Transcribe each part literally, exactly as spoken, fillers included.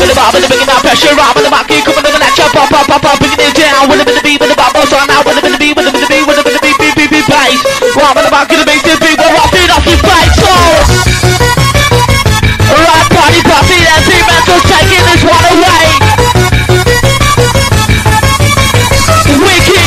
with the bar, with the big enough pressure, rob with the market, coming to the lecture, pop, pop, pop, pop, bringing it down, with the with the beat, with the bubble, so now with the with the beat, with the with the beat, with the with the beat, beat, beat, beat, bass, rob with the market, the bass, the beat, we're rocking off your face, so right, party, party, that's it, man, so taking this one away. Wicked.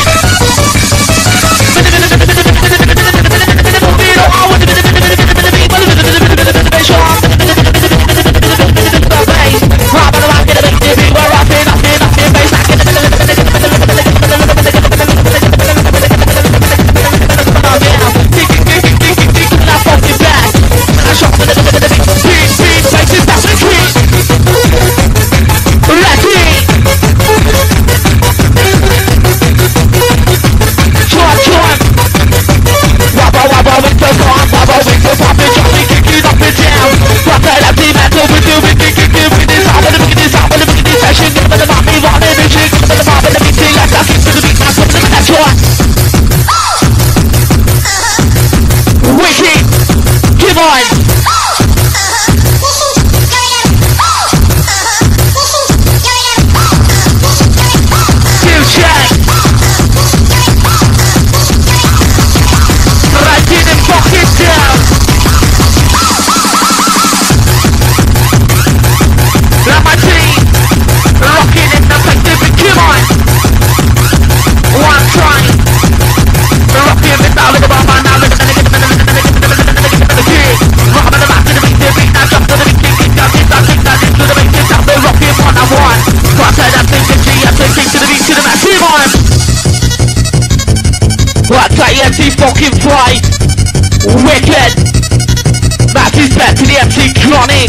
M C fucking fly, wicked. Matthew's back to the M C chronic.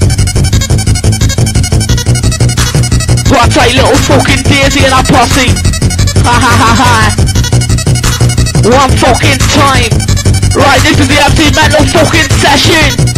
What a little fucking Daisy and a posse. Ha ha ha ha. One fucking time. Right, this is the M C mental fucking session.